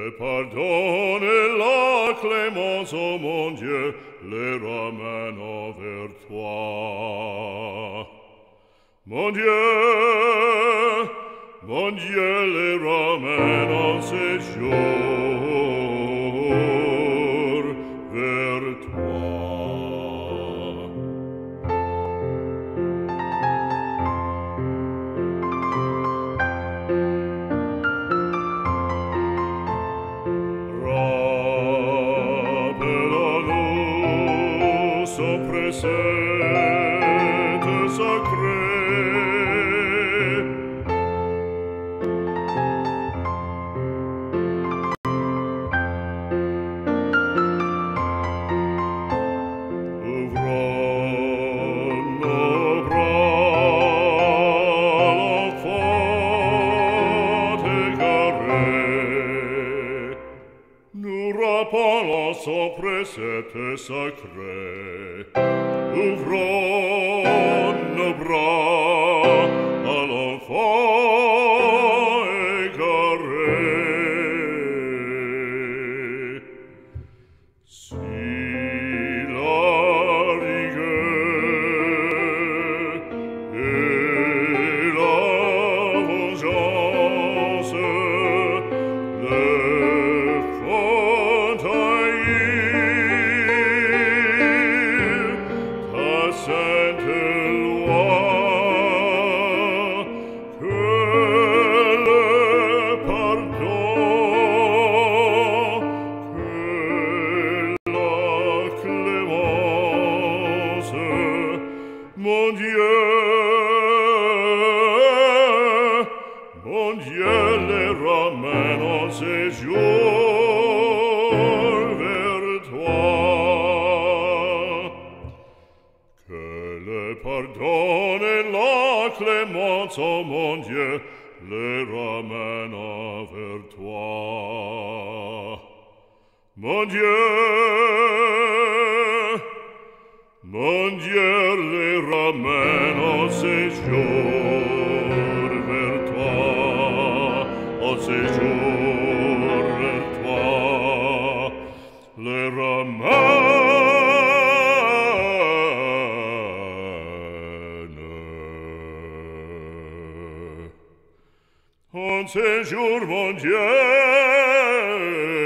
le pardon et la clémence, ô mon Dieu, les ramènent vers toi. Mon Dieu, les ramène en séjour vers toi. Préceptes sacrés, ouvrons nos bras, l'enfant égaré, nous rappelons son précepte sacré. Ouvrons nos bras à l'enfant égaré. Si la rigueur et la vengeance le font haïr, sainte loi, que le pardon, que la clémence, mon Dieu, les ramène en séjour vers toi. Pardonne et la clémence, ô mon Dieu, les ramène vers toi. Mon Dieu, les ramène en séjour vers toi, en séjour vers toi, les ramène. En séjour, mon Dieu,